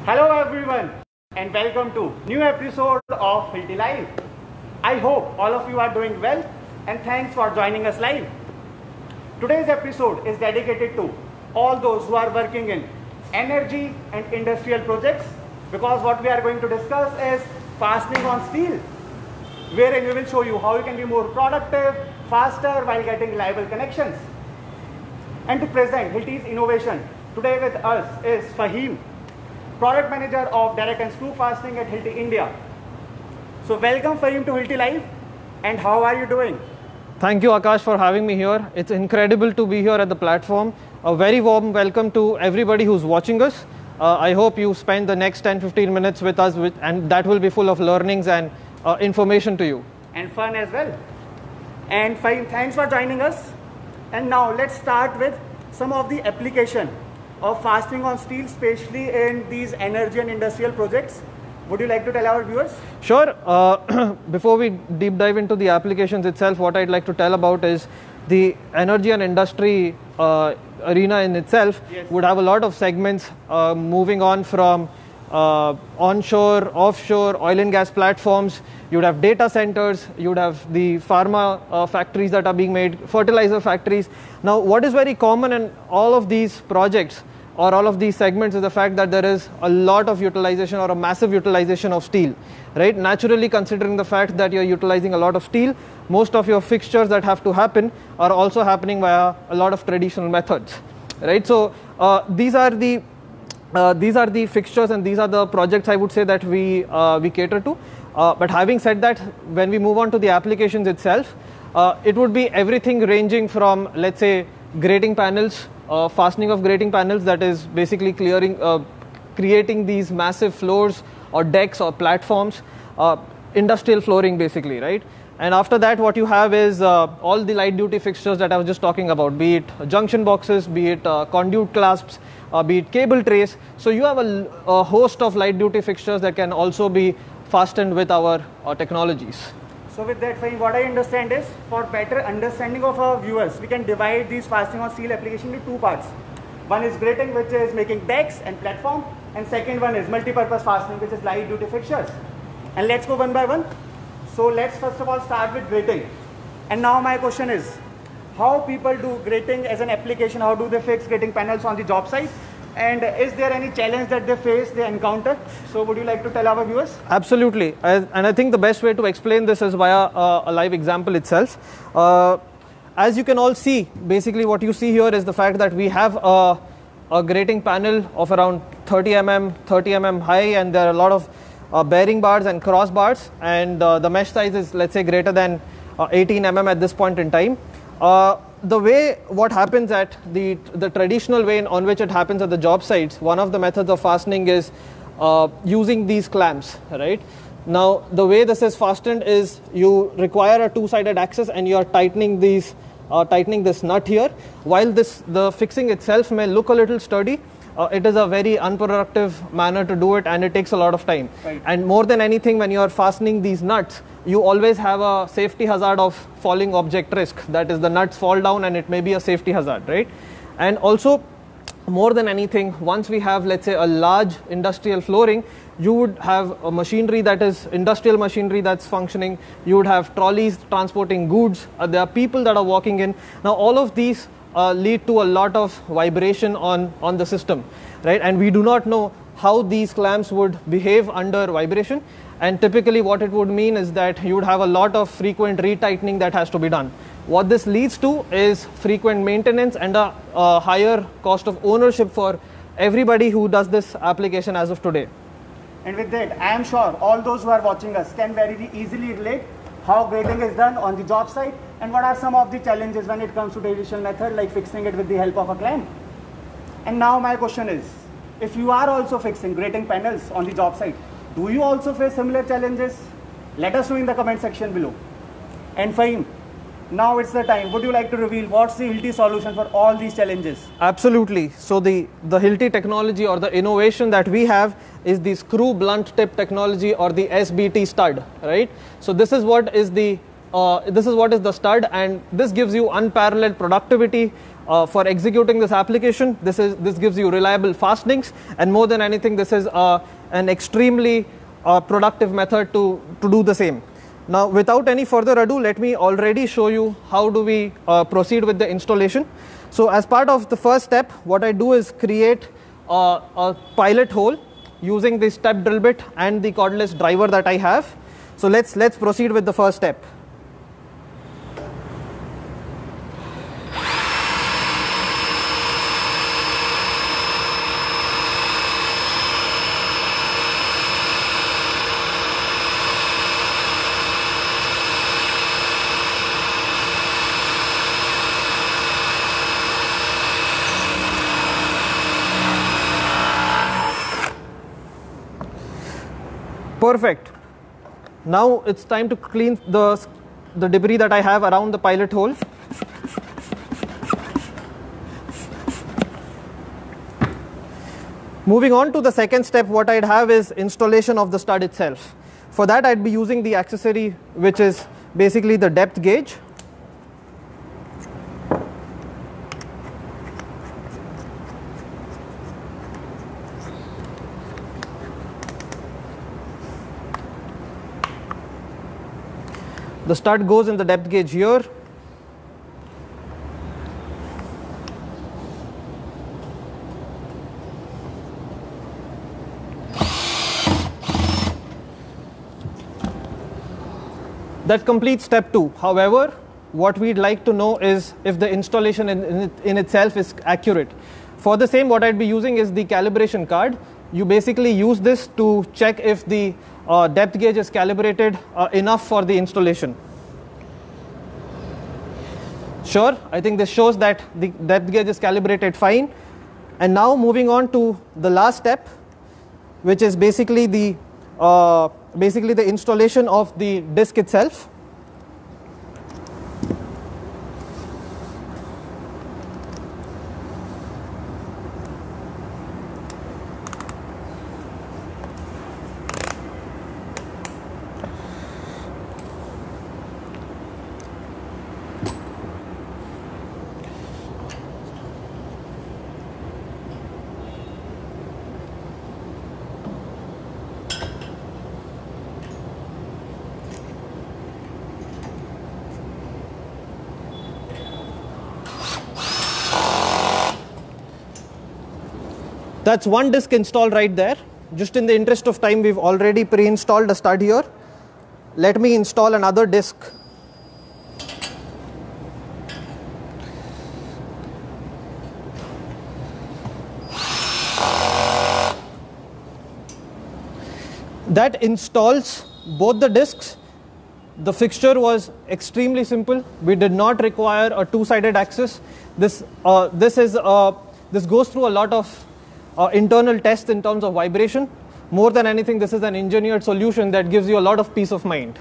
Hello everyone and welcome to new episode of Hilti Live. I hope all of you are doing well and thanks for joining us live. Today's episode is dedicated to all those who are working in energy and industrial projects, because what we are going to discuss is fastening on steel, wherein we will show you how you can be more productive, faster while getting reliable connections. And to present Hilti's innovation, today with us is Fahim, Product Manager of Direct and Screw Fastening at Hilti India. So welcome Fahim to Hilti Live, and how are you doing? Thank you Akash for having me here. It's incredible to be here at the platform. A very warm welcome to everybody who's watching us. I hope you spend the next 10-15 minutes with us and that will be full of learnings and information to you. And fun as well. And Fahim, thanks for joining us. And now let's start with some of the application of fastening on steel, especially in these energy and industrial projects. Would you like to tell our viewers? Sure. Before we deep dive into the applications itself, what I'd like to tell about is the energy and industry arena in itself. Yes. Would have a lot of segments moving on from onshore, offshore, oil and gas platforms. You'd have data centers, you'd have the pharma factories that are being made, fertilizer factories. Now, what is very common in all of these projects or all of these segments is the fact that there is a lot of utilization or a massive utilization of steel, right? Naturally, considering the fact that you're utilizing a lot of steel, most of your fixtures that have to happen are also happening via a lot of traditional methods, right? So these are the fixtures and these are the projects I would say that we cater to. But having said that, when we move on to the applications itself, it would be everything ranging from, let's say, grating panels, fastening of grating panels, that is basically creating these massive floors or decks or platforms, industrial flooring basically, right? And after that, what you have is all the light duty fixtures that I was just talking about, be it junction boxes, be it conduit clasps, be it cable trays. So you have a host of light duty fixtures that can also be fastened with our technologies. So with that, Fahim, what I understand is, for better understanding of our viewers, we can divide these fastening on steel application into two parts. One is grating, which is making decks and platform, and second one is multi-purpose fastening, which is light duty fixtures. And let's go one by one. So let's first of all start with grating. And now my question is, how people do grating as an application? How do they fix grating panels on the job site? And is there any challenge that they encounter? So would you like to tell our viewers? Absolutely. And I think the best way to explain this is via a live example itself. As you can all see, basically what you see here is the fact that we have a grating panel of around 30 mm high, and there are a lot of bearing bars and cross bars, and the mesh size is, let's say, greater than 18 mm at this point in time. The way what happens at the traditional way on which it happens at the job sites, one of the methods of fastening is using these clamps, right? Now, the way this is fastened is you require a two-sided axis and you are tightening this nut here. While the fixing itself may look a little sturdy, it is a very unproductive manner to do it, and it takes a lot of time. Right. And more than anything, when you are fastening these nuts, you always have a safety hazard of falling object risk. That is, the nuts fall down and it may be a safety hazard, right? And also, more than anything, once we have, let's say, a large industrial flooring, you would have a machinery that is industrial machinery that's functioning. You would have trolleys transporting goods. There are people that are walking in. Now, all of these lead to a lot of vibration on the system, right? And we do not know how these clamps would behave under vibration. And typically what it would mean is that you would have a lot of frequent retightening that has to be done. What this leads to is frequent maintenance and a higher cost of ownership for everybody who does this application as of today. And with that, I am sure all those who are watching us can very easily relate how grating is done on the job site and what are some of the challenges when it comes to traditional method like fixing it with the help of a clamp. And now my question is, if you are also fixing grating panels on the job site, do you also face similar challenges? Let us know in the comment section below. And Fahim, now it's the time. Would you like to reveal what's the Hilti solution for all these challenges? Absolutely. So the Hilti technology or the innovation that we have is the screw blunt tip technology, or the SBT stud, right? So this is what is the what is the stud, and this gives you unparalleled productivity for executing this application. This gives you reliable fastenings, and more than anything, this is an extremely productive method to do the same. Now, without any further ado, let me already show you how do we proceed with the installation. So as part of the first step, what I do is create a pilot hole using the step drill bit and the cordless driver that I have. So let's proceed with the first step. Perfect. Now it's time to clean the debris that I have around the pilot hole. Moving on to the second step, what I'd have is installation of the stud itself. For that, I'd be using the accessory, which is basically the depth gauge. The stud goes in the depth gauge here. That completes step 2. However, what we'd like to know is if the installation in itself is accurate. For the same, what I'd be using is the calibration card. You basically use this to check if the depth gauge is calibrated enough for the installation. Sure, I think this shows that the depth gauge is calibrated fine. And now moving on to the last step, which is basically the installation of the disc itself. That's one disc installed right there. Just in the interest of time, we've already pre-installed a stud here. Let me install another disc. That installs both the discs. The fixture was extremely simple. We did not require a two-sided axis. This goes through a lot of internal tests in terms of vibration. More than anything, this is an engineered solution that gives you a lot of peace of mind.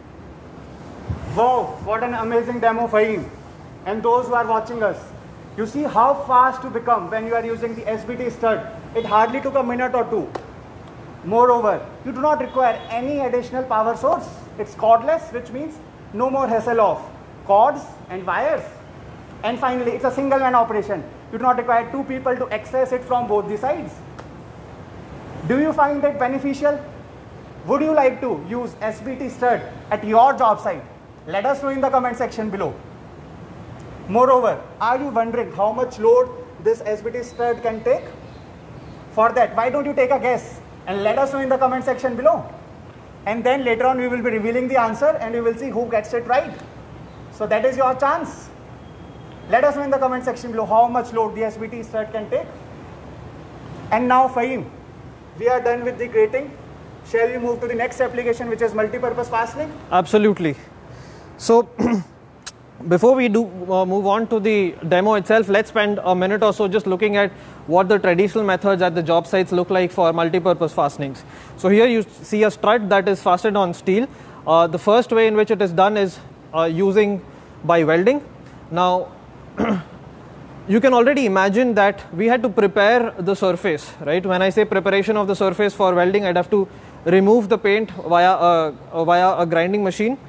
Wow, what an amazing demo, Fahim. And those who are watching us, you see how fast you become when you are using the SBT stud. It hardly took a minute or two. Moreover, you do not require any additional power source. It's cordless, which means no more hassle of cords and wires. And finally, it's a single man operation. You do not require two people to access it from both the sides. Do you find it beneficial? Would you like to use SBT stud at your job site? Let us know in the comment section below. Moreover, are you wondering how much load this SBT stud can take? For that, why don't you take a guess and let us know in the comment section below. And then later on we will be revealing the answer and we will see who gets it right. So that is your chance. Let us know in the comment section below how much load the SBT stud can take. And now, Fahim, we are done with the grating. Shall we move to the next application, which is multi-purpose fastening? Absolutely. So before we do move on to the demo itself, let's spend a minute or so just looking at what the traditional methods at the job sites look like for multi-purpose fastenings. So here you see a strut that is fastened on steel. The first way in which it is done is using by welding. Now, you can already imagine that we had to prepare the surface, right? When I say preparation of the surface for welding, I'd have to remove the paint via a grinding machine.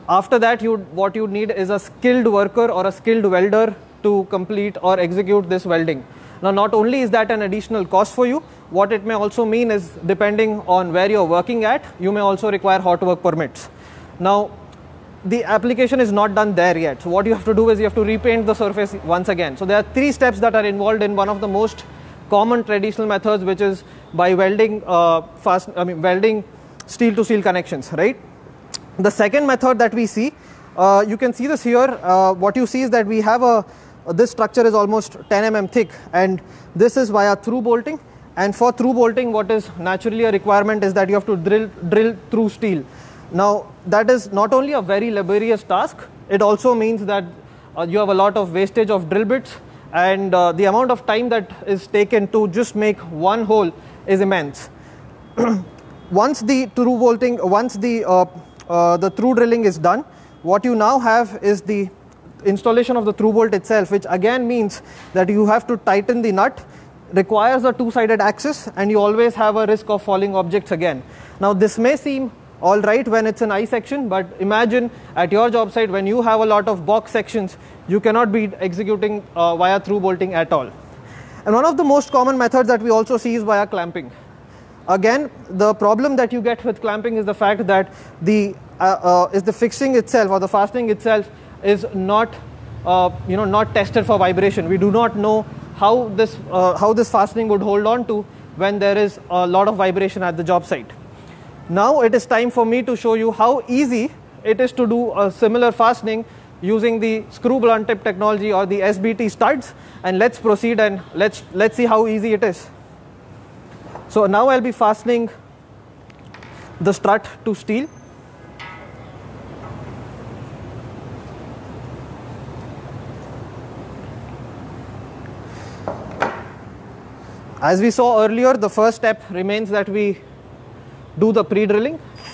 After that, what you need is a skilled worker or a skilled welder to complete or execute this welding. Now, not only is that an additional cost for you, what it may also mean is, depending on where you're working at, you may also require hot work permits. Now, the application is not done there yet. So what you have to do is you have to repaint the surface once again. So there are 3 steps that are involved in one of the most common traditional methods, which is by welding welding steel to steel connections, right? The second method that we see, you can see this here. What you see is that we have this structure is almost 10 mm thick, and this is via through bolting. And for through bolting, what is naturally a requirement is that you have to drill through steel. Now, that is not only a very laborious task, it also means that you have a lot of wastage of drill bits, and the amount of time that is taken to just make one hole is immense. Once the through bolting, once the through drilling is done, what you now have is the installation of the through bolt itself, which again means that you have to tighten the nut, requires a 2-sided axis, and you always have a risk of falling objects again. Now, this may seem all right when it's an I section, but imagine at your job site when you have a lot of box sections, you cannot be executing via through bolting at all. And one of the most common methods that we also see is via clamping. Again, the problem that you get with clamping is the fact that the fixing itself or the fastening itself is not not tested for vibration. We do not know how this fastening would hold on to when there is a lot of vibration at the job site. Now it is time for me to show you how easy it is to do a similar fastening using the screw blunt tip technology or the SBT studs, and let's proceed and let's see how easy it is. So now I'll be fastening the strut to steel. As we saw earlier, the first step remains that we do the pre-drilling.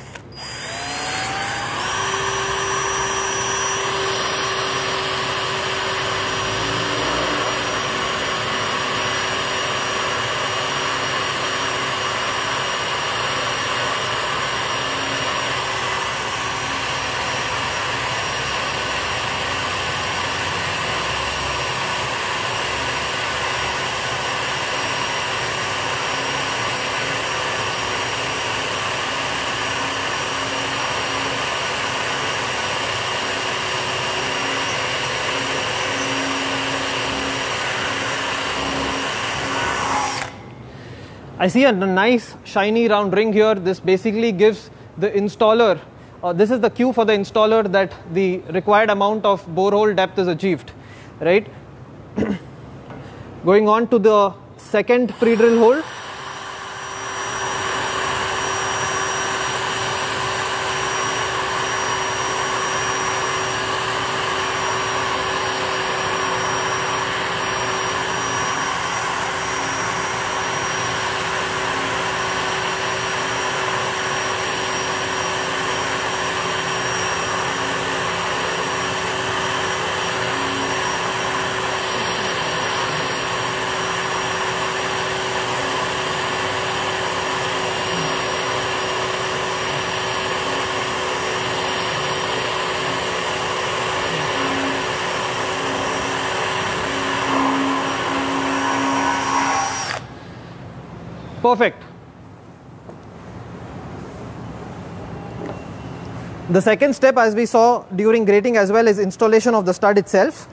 I see a nice shiny round ring here. This basically gives the installer, this is the cue for the installer that the required amount of borehole depth is achieved, right? Going on to the second pre-drill hole. Perfect. The second step, as we saw during grating as well, is installation of the stud itself.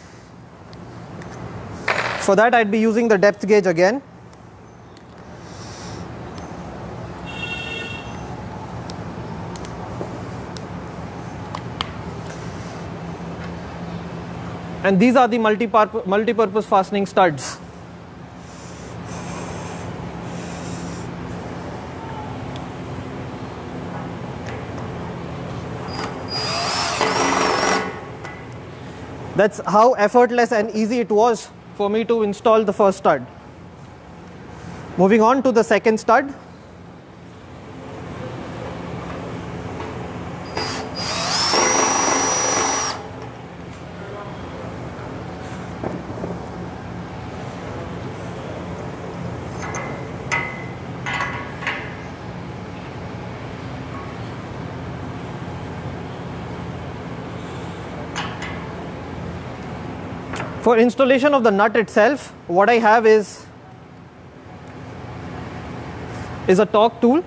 For that, I'd be using the depth gauge again. And these are the multi-purpose fastening studs. That's how effortless and easy it was for me to install the first stud. Moving on to the second stud. For installation of the nut itself, what I have is a torque tool.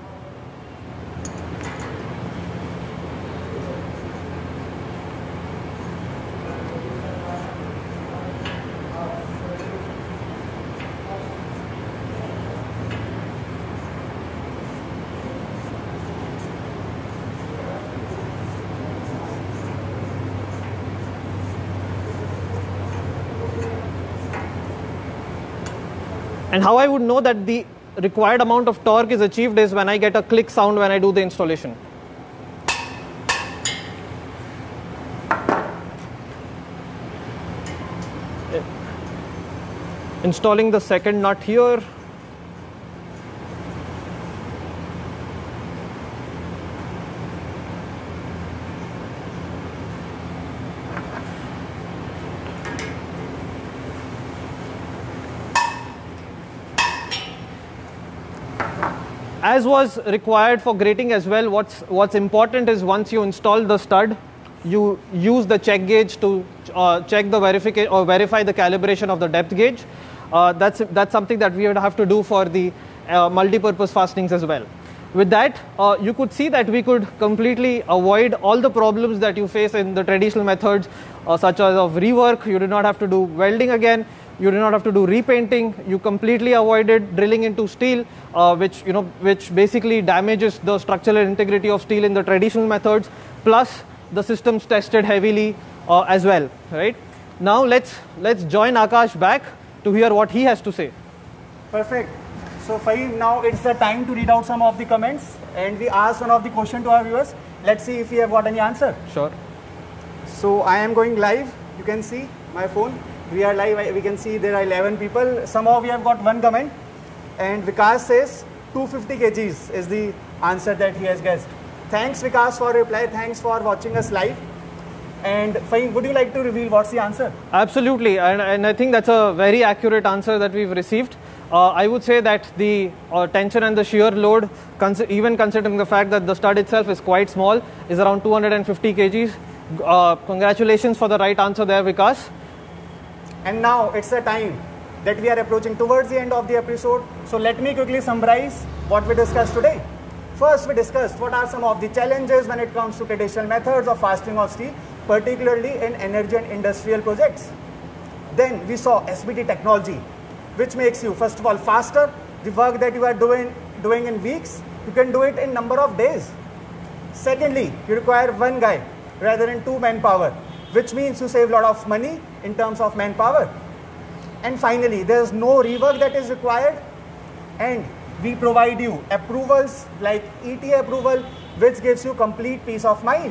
And how I would know that the required amount of torque is achieved is when I get a click sound when I do the installation. Installing the second nut here. As was required for grating as well, what's important is once you install the stud, you use the check gauge to check the verification or verify the calibration of the depth gauge. That's something that we would have to do for the multi-purpose fastenings as well. With that, you could see that we could completely avoid all the problems that you face in the traditional methods, such as of rework. You do not have to do welding again. You do not have to do repainting. You completely avoided drilling into steel, which basically damages the structural integrity of steel in the traditional methods. Plus, the systems tested heavily as well. Right now, let's join Akash back to hear what he has to say. Perfect. So Fahim, now it's the time to read out some of the comments, and we ask one of the question to our viewers. Let's see if we have got any answer. Sure. So I am going live. You can see my phone. We are live. We can see there are 11 people. Somehow we have got one comment, and Vikas says 250 kgs is the answer that he has guessed. Thanks Vikas for reply. Thanks for watching us live. And Fahim, would you like to reveal what's the answer? Absolutely, and I think that's a very accurate answer that we've received. I would say that the tension and the shear load, even considering the fact that the stud itself is quite small, is around 250 kgs. Congratulations for the right answer there, Vikas. And now it's the time that we are approaching towards the end of the episode. So let me quickly summarize what we discussed today. First, we discussed what are some of the challenges when it comes to traditional methods of fastening of steel, particularly in energy and industrial projects. Then we saw SBT technology, which makes you, first of all, faster. The work that you are doing in weeks, you can do it in number of days. Secondly, you require one guy rather than two manpower, which means you save a lot of money in terms of manpower. And finally, there is no rework that is required, and we provide you approvals like ETA approval, which gives you complete peace of mind.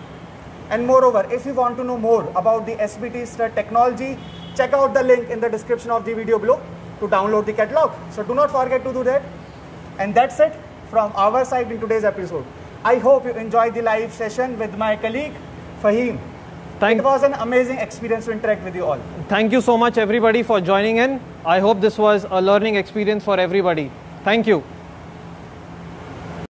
And moreover, if you want to know more about the SBT stud technology, check out the link in the description of the video below to download the catalog. So do not forget to do that. And that's it from our side in today's episode. I hope you enjoyed the live session with my colleague Fahim. It was an amazing experience to interact with you all. Thank you so much everybody for joining in. I hope this was a learning experience for everybody. Thank you.